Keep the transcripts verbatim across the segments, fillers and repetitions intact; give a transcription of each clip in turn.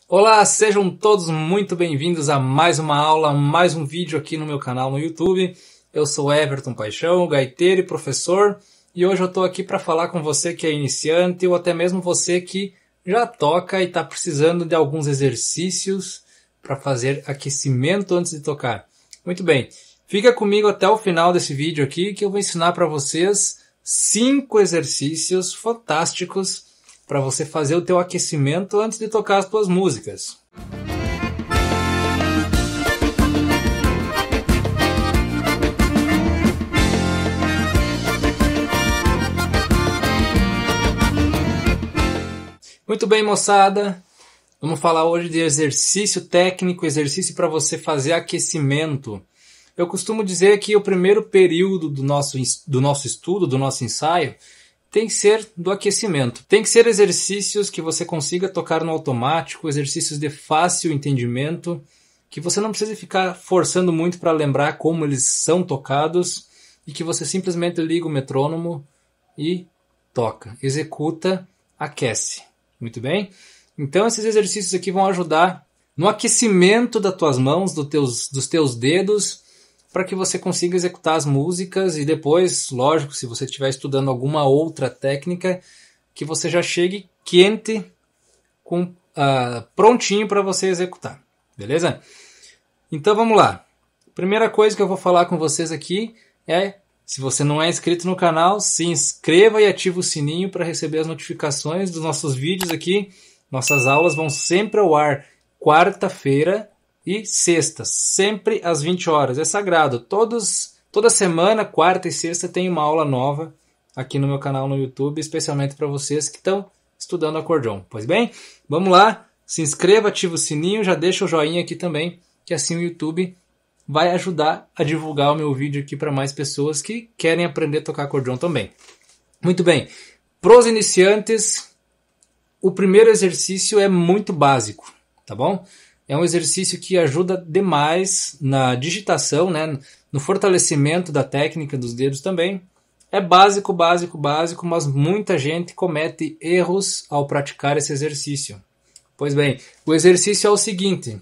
Olá, sejam todos muito bem-vindos a mais uma aula, mais um vídeo aqui no meu canal no YouTube. Eu sou Everton Paixão, gaiteiro e professor, e hoje eu estou aqui para falar com você que é iniciante ou até mesmo você que já toca e está precisando de alguns exercícios para fazer aquecimento antes de tocar. Muito bem, fica comigo até o final desse vídeo aqui que eu vou ensinar para vocês cinco exercícios fantásticos para você fazer o teu aquecimento antes de tocar as tuas músicas. Muito bem, moçada. Vamos falar hoje de exercício técnico, exercício para você fazer aquecimento. Eu costumo dizer que o primeiro período do nosso, do nosso estudo, do nosso ensaio, tem que ser do aquecimento. Tem que ser exercícios que você consiga tocar no automático, exercícios de fácil entendimento, que você não precisa ficar forçando muito para lembrar como eles são tocados e que você simplesmente liga o metrônomo e toca, executa, aquece. Muito bem? Então esses exercícios aqui vão ajudar no aquecimento das tuas mãos, do teus, dos teus dedos, para que você consiga executar as músicas e depois, lógico, se você estiver estudando alguma outra técnica, que você já chegue quente, com, uh, prontinho para você executar, beleza? Então vamos lá. Primeira coisa que eu vou falar com vocês aqui é, se você não é inscrito no canal, se inscreva e ative o sininho para receber as notificações dos nossos vídeos aqui. Nossas aulas vão sempre ao ar quarta-feira e sexta, sempre às vinte horas. É sagrado. Todos, toda semana, quarta e sexta, tem uma aula nova aqui no meu canal no YouTube, especialmente para vocês que estão estudando acordeon. Pois bem, vamos lá. Se inscreva, ativa o sininho, já deixa o joinha aqui também, que assim o YouTube vai ajudar a divulgar o meu vídeo aqui para mais pessoas que querem aprender a tocar acordeon também. Muito bem. Para os iniciantes, o primeiro exercício é muito básico, tá bom? É um exercício que ajuda demais na digitação, né? No fortalecimento da técnica dos dedos também. É básico, básico, básico, mas muita gente comete erros ao praticar esse exercício. Pois bem, o exercício é o seguinte.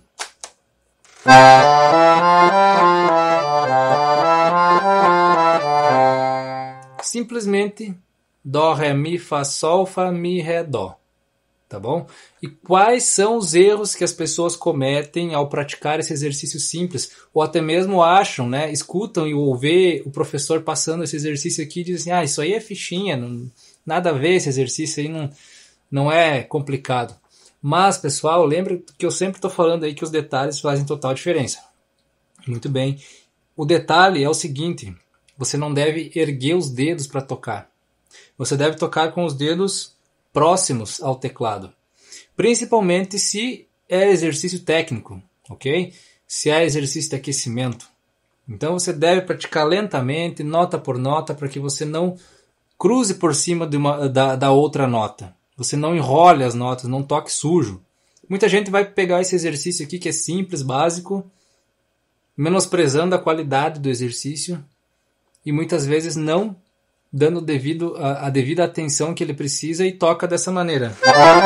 Simplesmente Dó, Ré, Mi, Fá, Sol, Fá, Mi, Ré, Dó. Tá bom? E quais são os erros que as pessoas cometem ao praticar esse exercício simples? Ou até mesmo acham, né? Escutam e ouvem o professor passando esse exercício aqui e dizem, ah, isso aí é fichinha, não, nada a ver, esse exercício aí não, não é complicado. Mas, pessoal, lembra que eu sempre estou falando aí que os detalhes fazem total diferença. Muito bem. O detalhe é o seguinte, você não deve erguer os dedos para tocar. Você deve tocar com os dedos próximos ao teclado, principalmente se é exercício técnico, ok? Se é exercício de aquecimento. Então você deve praticar lentamente, nota por nota, para que você não cruze por cima de uma, da, da outra nota. Você não enrole as notas, não toque sujo. Muita gente vai pegar esse exercício aqui que é simples, básico, menosprezando a qualidade do exercício e muitas vezes não dando devido a, a devida atenção que ele precisa e toca dessa maneira.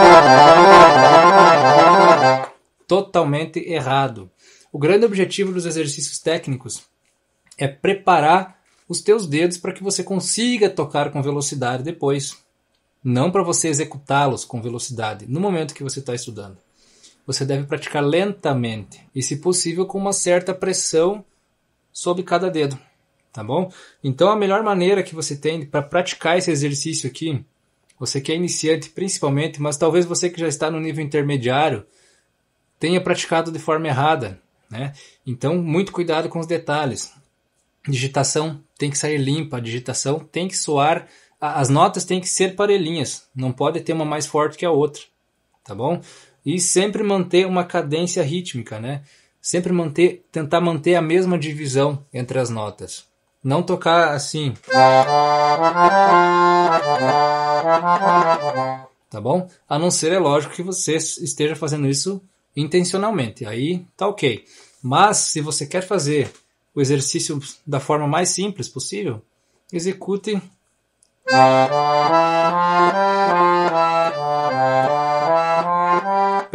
Totalmente errado. O grande objetivo dos exercícios técnicos é preparar os teus dedos para que você consiga tocar com velocidade depois. Não para você executá-los com velocidade no momento que você está estudando. Você deve praticar lentamente e, se possível, com uma certa pressão sobre cada dedo. Tá bom? Então a melhor maneira que você tem para praticar esse exercício aqui, você que é iniciante principalmente, mas talvez você que já está no nível intermediário, tenha praticado de forma errada, né? Então muito cuidado com os detalhes. Digitação tem que sair limpa, a digitação tem que soar, as notas têm que ser parelhinhas, não pode ter uma mais forte que a outra, tá bom? E sempre manter uma cadência rítmica, né? Sempre manter, tentar manter a mesma divisão entre as notas. Não tocar assim. Tá bom? A não ser, é lógico, que você esteja fazendo isso intencionalmente. Aí tá ok. Mas se você quer fazer o exercício da forma mais simples possível, execute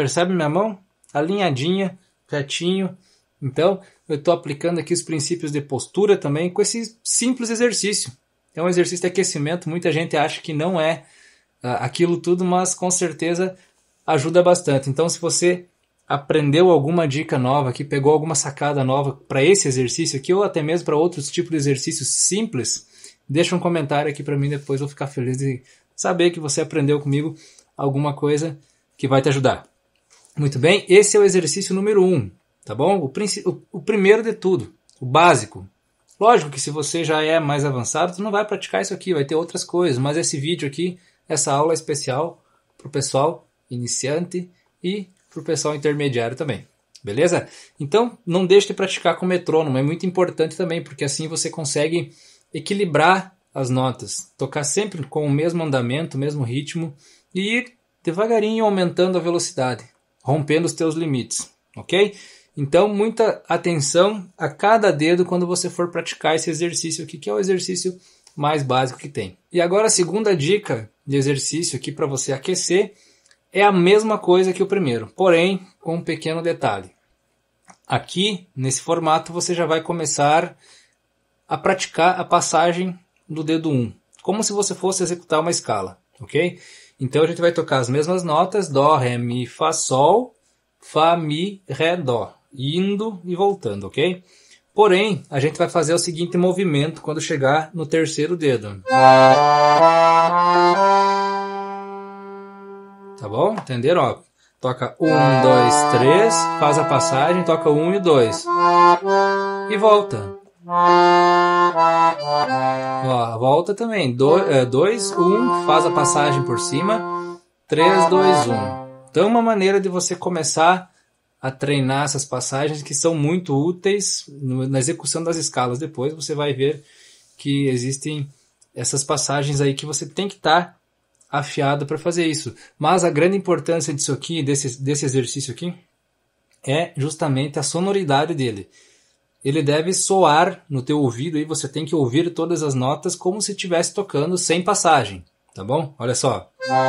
Percebe minha mão? Alinhadinha, retinho. Então, eu estou aplicando aqui os princípios de postura também com esse simples exercício. É um exercício de aquecimento. Muita gente acha que não é uh, aquilo tudo, mas com certeza ajuda bastante. Então, se você aprendeu alguma dica nova aqui, pegou alguma sacada nova para esse exercício aqui, ou até mesmo para outros tipos de exercícios simples, deixa um comentário aqui para mim, depois eu vou ficar feliz de saber que você aprendeu comigo alguma coisa que vai te ajudar. Muito bem, esse é o exercício número um, tá bom? O, o, o primeiro de tudo, o básico. Lógico que se você já é mais avançado, você não vai praticar isso aqui, vai ter outras coisas, mas esse vídeo aqui, essa aula é especial para o pessoal iniciante e para o pessoal intermediário também, beleza? Então, não deixe de praticar com metrônomo, é muito importante também, porque assim você consegue equilibrar as notas, tocar sempre com o mesmo andamento, o mesmo ritmo e ir devagarinho aumentando a velocidade, rompendo os teus limites, ok? Então, muita atenção a cada dedo quando você for praticar esse exercício aqui, que é o exercício mais básico que tem. E agora a segunda dica de exercício aqui para você aquecer é a mesma coisa que o primeiro, porém com um pequeno detalhe. Aqui, nesse formato, você já vai começar a praticar a passagem do dedo um, como se você fosse executar uma escala, ok? Então a gente vai tocar as mesmas notas, Dó, Ré, Mi, Fá, Sol, Fá, Mi, Ré, Dó, indo e voltando, ok? Porém, a gente vai fazer o seguinte movimento quando chegar no terceiro dedo. Tá bom? Entenderam? Ó, toca um, dois, três, faz a passagem, toca um e dois. E volta. Ó, volta também. dois, um, faz a passagem por cima. três, dois, um. Então, uma maneira de você começar a treinar essas passagens que são muito úteis na execução das escalas. Depois você vai ver que existem essas passagens aí que você tem que estar tá afiado para fazer isso. Mas a grande importância disso aqui, desse, desse exercício aqui, é justamente a sonoridade dele. Ele deve soar no teu ouvido e você tem que ouvir todas as notas como se estivesse tocando sem passagem, tá bom? Olha só.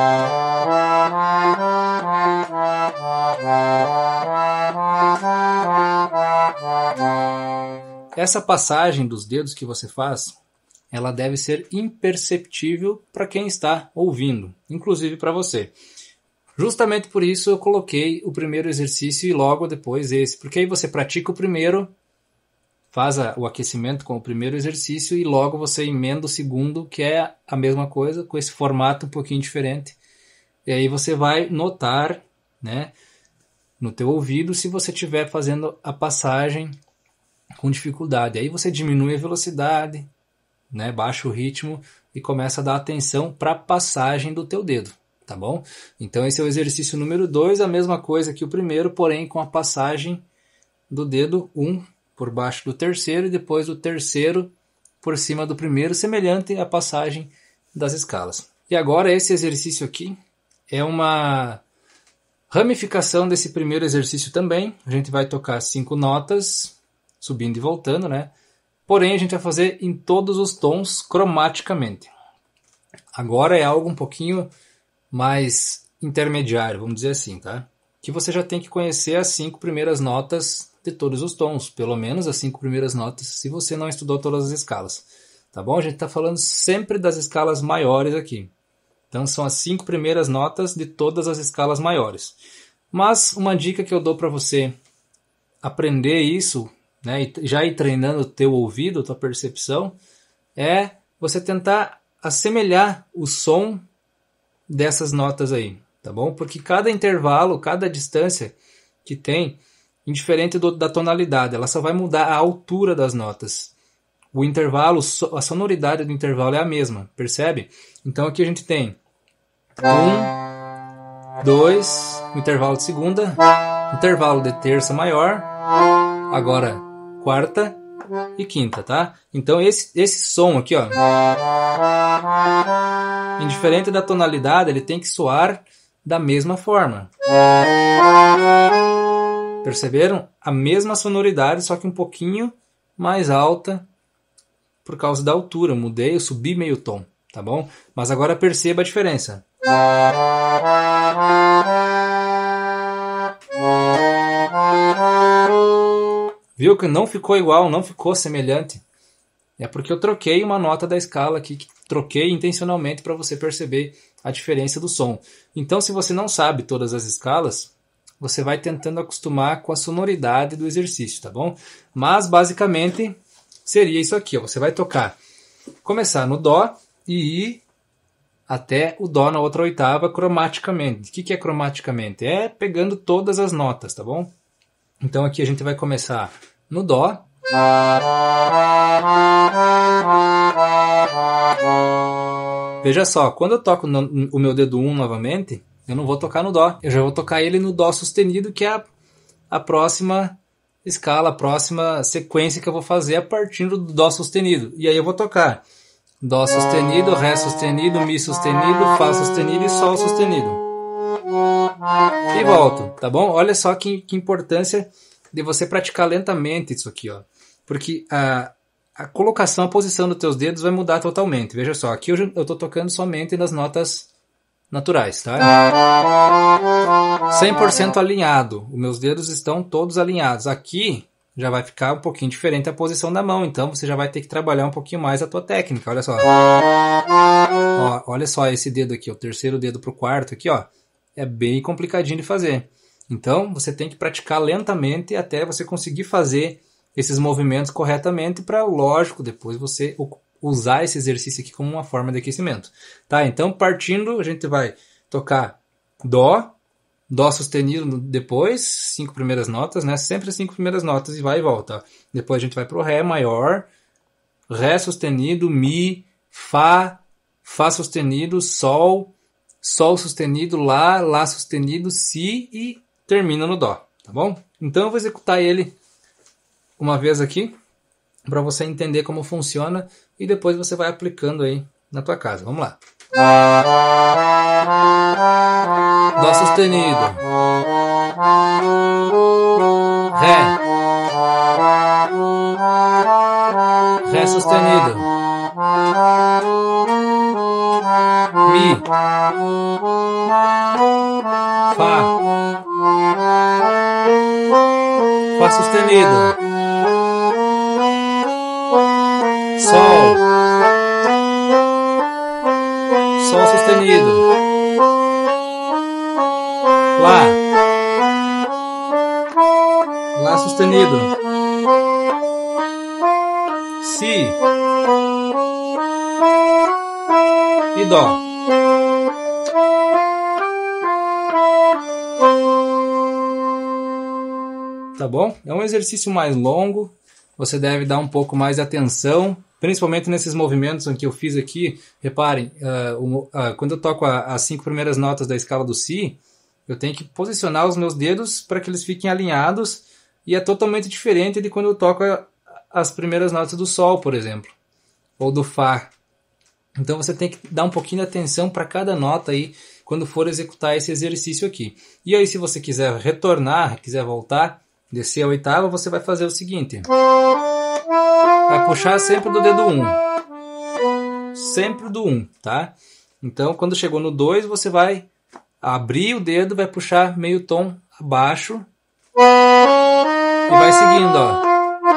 Essa passagem dos dedos que você faz, ela deve ser imperceptível para quem está ouvindo, inclusive para você. Justamente por isso eu coloquei o primeiro exercício e logo depois esse, porque aí você pratica o primeiro, faz a, o aquecimento com o primeiro exercício e logo você emenda o segundo, que é a mesma coisa, com esse formato um pouquinho diferente. E aí você vai notar, né, no teu ouvido se você estiver fazendo a passagem com dificuldade. Aí você diminui a velocidade, né, baixa o ritmo e começa a dar atenção para a passagem do teu dedo, tá bom? Então esse é o exercício número dois, a mesma coisa que o primeiro, porém com a passagem do dedo um por baixo do terceiro e depois do terceiro por cima do primeiro, semelhante à passagem das escalas. E agora esse exercício aqui é uma ramificação desse primeiro exercício também. A gente vai tocar cinco notas, subindo e voltando, né? Porém, a gente vai fazer em todos os tons cromaticamente. Agora é algo um pouquinho mais intermediário, vamos dizer assim, tá? Que você já tem que conhecer as cinco primeiras notas de todos os tons, pelo menos as cinco primeiras notas, se você não estudou todas as escalas, tá bom? A gente está falando sempre das escalas maiores aqui. Então são as cinco primeiras notas de todas as escalas maiores. Mas uma dica que eu dou para você aprender isso, né, e já ir treinando o teu ouvido, a tua percepção, é você tentar assemelhar o som dessas notas aí, tá bom? Porque cada intervalo, cada distância que tem, indiferente do, da tonalidade, ela só vai mudar a altura das notas. O intervalo, a sonoridade do intervalo é a mesma, percebe? Então aqui a gente tem um, dois, o intervalo de segunda, intervalo de terça maior, agora quarta e quinta, tá? Então esse, esse som aqui, ó, indiferente da tonalidade, ele tem que soar da mesma forma. Perceberam? A mesma sonoridade, só que um pouquinho mais alta por causa da altura. Eu mudei, eu subi meio tom, tá bom? Mas agora perceba a diferença. Viu que não ficou igual, não ficou semelhante? É porque eu troquei uma nota da escala aqui, que troquei intencionalmente para você perceber a diferença do som. Então, se você não sabe todas as escalas, você vai tentando acostumar com a sonoridade do exercício, tá bom? Mas, basicamente, seria isso aqui, ó. Você vai tocar, começar no Dó e ir até o Dó na outra oitava cromaticamente. O que que é cromaticamente? É pegando todas as notas, tá bom? Então aqui a gente vai começar no Dó. Veja só, quando eu toco no, o meu dedo um novamente, eu não vou tocar no Dó. Eu já vou tocar ele no Dó sustenido, que é a, a próxima escala, a próxima sequência que eu vou fazer a partir do Dó sustenido. E aí eu vou tocar Dó sustenido, Ré sustenido, Mi sustenido, Fá sustenido e Sol sustenido. E volto, tá bom? Olha só que, que importância de você praticar lentamente isso aqui, ó. Porque a, a colocação, a posição dos teus dedos vai mudar totalmente. Veja só, aqui eu, eu tô tocando somente nas notas naturais, tá? cem por cento alinhado. Os meus dedos estão todos alinhados. Aqui já vai ficar um pouquinho diferente a posição da mão, então você já vai ter que trabalhar um pouquinho mais a tua técnica, olha só. Ó, olha só esse dedo aqui, o terceiro dedo pro quarto aqui, ó. É bem complicadinho de fazer. Então, você tem que praticar lentamente até você conseguir fazer esses movimentos corretamente para, lógico, depois você usar esse exercício aqui como uma forma de aquecimento. Tá? Então, partindo, a gente vai tocar Dó, Dó sustenido depois, cinco primeiras notas, né? Sempre as cinco primeiras notas e vai e volta. Ó. Depois a gente vai para o Ré maior, Ré sustenido, Mi, Fá, Fá sustenido, Sol, Sol sustenido, Lá, Lá sustenido, Si e termina no Dó, tá bom? Então eu vou executar ele uma vez aqui para você entender como funciona e depois você vai aplicando aí na tua casa. Vamos lá. Dó sustenido, Ré, Ré sustenido, Mi, Fá, Fá sustenido, Sol, Sol sustenido, Lá, Lá sustenido, Si e Dó. Tá bom? É um exercício mais longo, você deve dar um pouco mais de atenção, principalmente nesses movimentos que eu fiz aqui. Reparem, uh, uh, quando eu toco a, as cinco primeiras notas da escala do Si, eu tenho que posicionar os meus dedos para que eles fiquem alinhados, e é totalmente diferente de quando eu toco a, as primeiras notas do Sol, por exemplo, ou do Fá. Então você tem que dar um pouquinho de atenção para cada nota aí quando for executar esse exercício aqui. E aí, se você quiser retornar, quiser voltar, descer a oitava, você vai fazer o seguinte. Vai puxar sempre do dedo um. Sempre do um, tá? Então, quando chegou no dois, você vai abrir o dedo, vai puxar meio tom abaixo e vai seguindo, ó.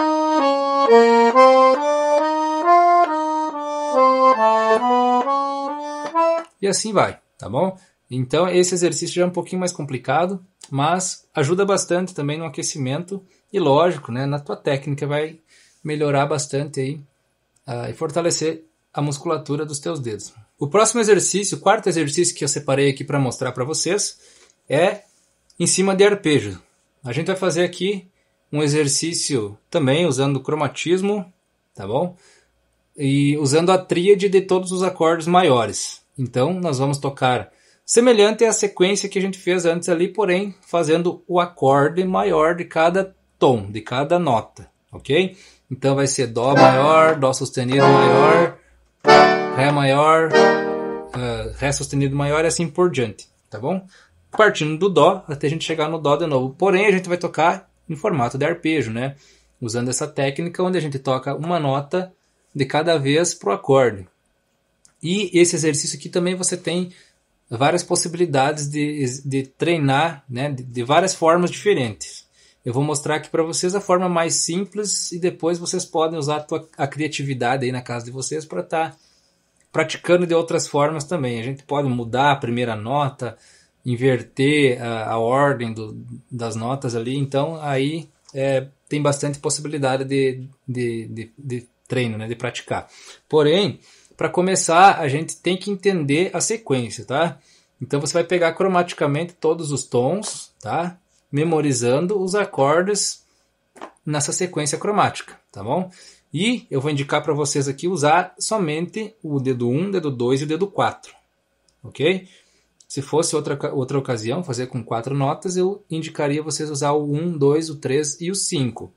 E assim vai, tá bom? Então esse exercício já é um pouquinho mais complicado, mas ajuda bastante também no aquecimento e, lógico, né, na tua técnica vai melhorar bastante aí uh, e fortalecer a musculatura dos teus dedos. O próximo exercício, o quarto exercício que eu separei aqui para mostrar para vocês é em cima de arpejo. A gente vai fazer aqui um exercício também usando cromatismo, tá bom? E usando a tríade de todos os acordes maiores. Então nós vamos tocar semelhante à sequência que a gente fez antes ali, porém fazendo o acorde maior de cada tom, de cada nota, ok? Então vai ser Dó maior, Dó sustenido maior, Ré maior, uh, Ré sustenido maior e assim por diante, tá bom? Partindo do Dó até a gente chegar no Dó de novo. Porém a gente vai tocar em formato de arpejo, né? Usando essa técnica onde a gente toca uma nota de cada vez pro acorde. E esse exercício aqui também você tem várias possibilidades de, de treinar, né, de, de várias formas diferentes. eu vou mostrar aqui para vocês a forma mais simples e depois vocês podem usar a, tua, a criatividade aí na casa de vocês para estar tá praticando de outras formas também. A gente pode mudar a primeira nota, inverter a, a ordem do, das notas ali, então aí é, tem bastante possibilidade de, de, de, de treino, né, de praticar. Porém, para começar, a gente tem que entender a sequência, tá? Então você vai pegar cromaticamente todos os tons, tá? Memorizando os acordes nessa sequência cromática, tá bom? E eu vou indicar para vocês aqui usar somente o dedo um, dedo dois e o dedo quatro, ok? Se fosse outra, outra ocasião, fazer com quatro notas, eu indicaria vocês usar o um, dois, o três e o cinco.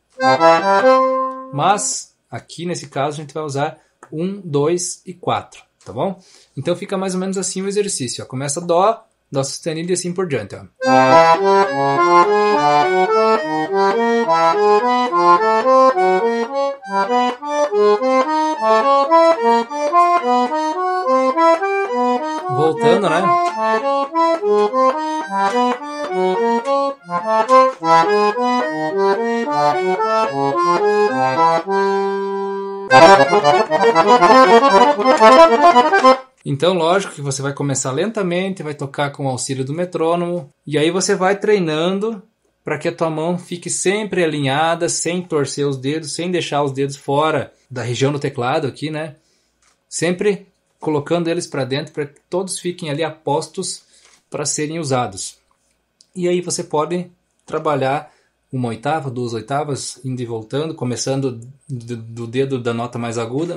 Mas aqui nesse caso a gente vai usar um, dois e quatro, tá bom? Então fica mais ou menos assim o exercício, ó. Começa Dó, Dó sustenido e assim por diante, ó. Voltando, né? Então, lógico que você vai começar lentamente, vai tocar com o auxílio do metrônomo, e aí você vai treinando para que a tua mão fique sempre alinhada, sem torcer os dedos, sem deixar os dedos fora da região do teclado aqui, né? Sempre colocando eles para dentro para que todos fiquem ali apostos para serem usados. E aí você pode trabalhar uma oitava, duas oitavas, indo e voltando, começando do, do dedo da nota mais aguda.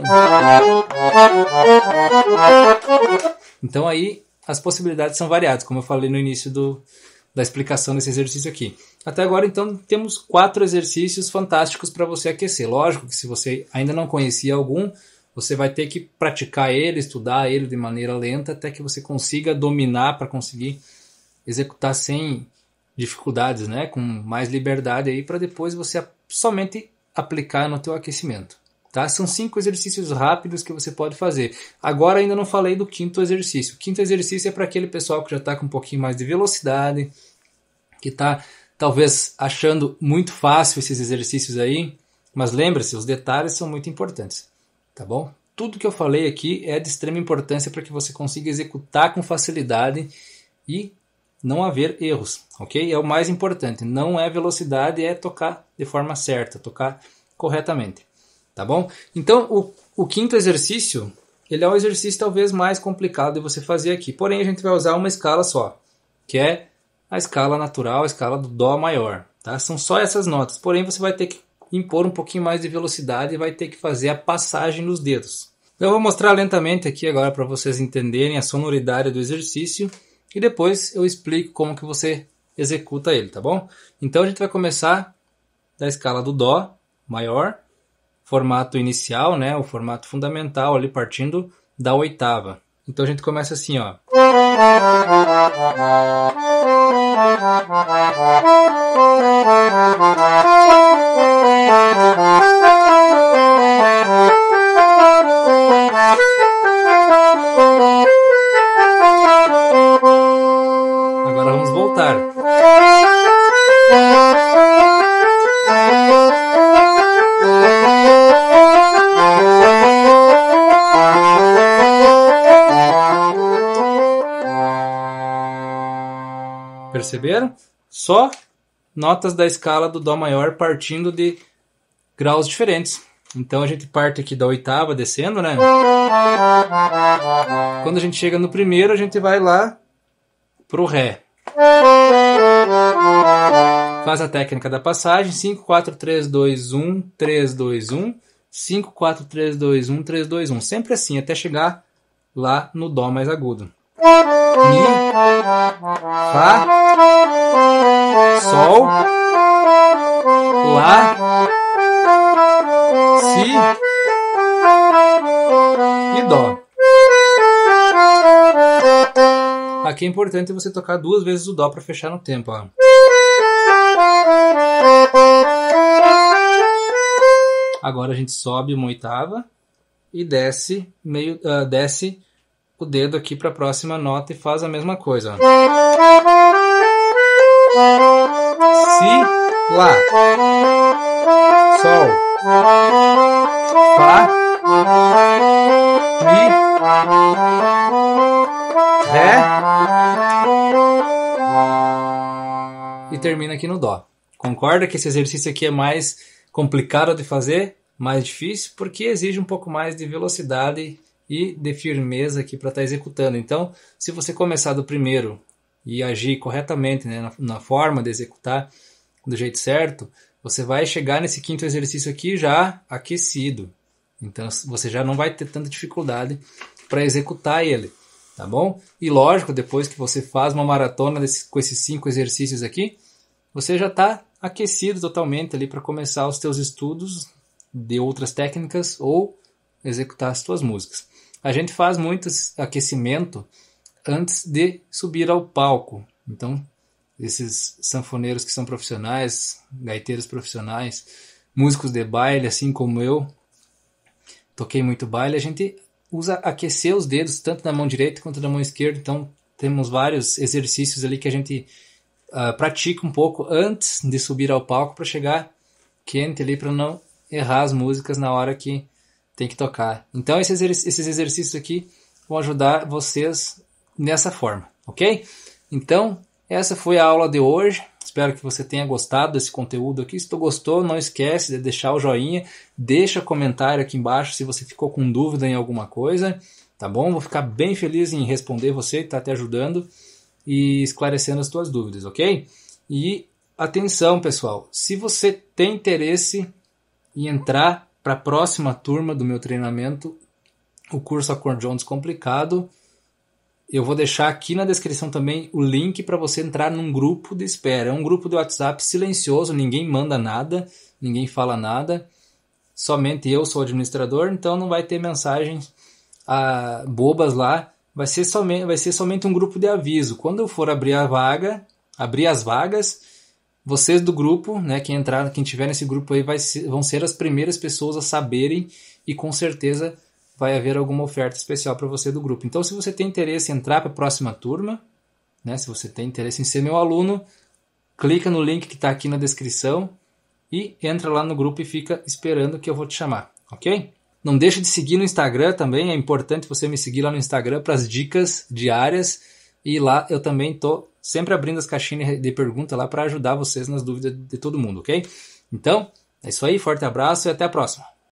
Então aí as possibilidades são variadas, como eu falei no início do, da explicação desse exercício aqui. Até agora, então, temos quatro exercícios fantásticos para você aquecer. Lógico que se você ainda não conhecia algum, você vai ter que praticar ele, estudar ele de maneira lenta, até que você consiga dominar para conseguir executar sem dificuldades, né? Com mais liberdade aí, para depois você somente aplicar no teu aquecimento. Tá? São cinco exercícios rápidos que você pode fazer. Agora ainda não falei do quinto exercício. O quinto exercício é para aquele pessoal que já está com um pouquinho mais de velocidade, que está talvez achando muito fácil esses exercícios aí, mas lembre-se, os detalhes são muito importantes, tá bom? Tudo que eu falei aqui é de extrema importância para que você consiga executar com facilidade e não haver erros, ok? É o mais importante, não é velocidade, é tocar de forma certa, tocar corretamente. Tá bom? Então, o, o quinto exercício, ele é o exercício talvez mais complicado de você fazer aqui. Porém, a gente vai usar uma escala só, que é a escala natural, a escala do Dó maior. Tá? São só essas notas. Porém, você vai ter que impor um pouquinho mais de velocidade e vai ter que fazer a passagem dos dedos. Eu vou mostrar lentamente aqui agora para vocês entenderem a sonoridade do exercício e depois eu explico como que você executa ele, tá bom? Então, a gente vai começar da escala do Dó maior, formato inicial, né, o formato fundamental ali partindo da oitava. Então a gente começa assim, ó. Agora vamos voltar. Perceberam? Só notas da escala do Dó maior partindo de graus diferentes. Então a gente parte aqui da oitava descendo, né? Quando a gente chega no primeiro, a gente vai lá pro Ré. Faz a técnica da passagem, cinco, quatro, três, dois, um, três, dois, um, cinco, quatro, três, dois, um, três, dois, um. Sempre assim, até chegar lá no Dó mais agudo. Mi, Fá, Sol, Lá, Si e Dó. Aqui é importante você tocar duas vezes o Dó para fechar no tempo. Ó. Agora a gente sobe uma oitava e desce, meio, uh, desce o dedo aqui para a próxima nota e faz a mesma coisa. Ó. Si, Lá, Sol, Fá, Mi, Ré e termina aqui no Dó. Concorda que esse exercício aqui é mais complicado de fazer, mais difícil, porque exige um pouco mais de velocidade e de firmeza aqui para estar executando. Então, se você começar do primeiro e agir corretamente, né, na, na forma de executar do jeito certo, você vai chegar nesse quinto exercício aqui já aquecido. Então, você já não vai ter tanta dificuldade para executar ele, tá bom? E lógico, depois que você faz uma maratona desse, com esses cinco exercícios aqui, você já está aquecido totalmente ali para começar os teus estudos de outras técnicas ou executar as tuas músicas. A gente faz muito aquecimento antes de subir ao palco. Então, esses sanfoneiros que são profissionais, gaiteiros profissionais, músicos de baile, assim como eu, toquei muito baile, a gente usa aquecer os dedos tanto na mão direita quanto na mão esquerda. Então, temos vários exercícios ali que a gente uh, pratica um pouco antes de subir ao palco para chegar quente ali, para não errar as músicas na hora que tem que tocar. Então, esses, esses exercícios aqui vão ajudar vocês nessa forma, ok? Então, essa foi a aula de hoje. Espero que você tenha gostado desse conteúdo aqui. Se tu gostou, não esquece de deixar o joinha. Deixa comentário aqui embaixo se você ficou com dúvida em alguma coisa, tá bom? Vou ficar bem feliz em responder você que está te ajudando e esclarecendo as tuas dúvidas, ok? E atenção, pessoal. Se você tem interesse em entrar para a próxima turma do meu treinamento, o curso Acordeon Descomplicado, eu vou deixar aqui na descrição também o link para você entrar num grupo de espera. É um grupo de WhatsApp silencioso, ninguém manda nada, ninguém fala nada. Somente eu sou o administrador, então não vai ter mensagens ah, bobas lá. Vai ser, somente, vai ser somente um grupo de aviso. Quando eu for abrir a vaga, abrir as vagas, vocês do grupo, né, quem entrar, quem tiver nesse grupo aí, vai ser, vão ser as primeiras pessoas a saberem e com certeza vai haver alguma oferta especial para você do grupo. Então, se você tem interesse em entrar para a próxima turma, né, se você tem interesse em ser meu aluno, clica no link que está aqui na descrição e entra lá no grupo e fica esperando que eu vou te chamar, ok? Não deixe de seguir no Instagram também, é importante você me seguir lá no Instagram para as dicas diárias e lá eu também estou sempre abrindo as caixinhas de pergunta lá para ajudar vocês nas dúvidas de todo mundo, ok? Então, é isso aí, forte abraço e até a próxima!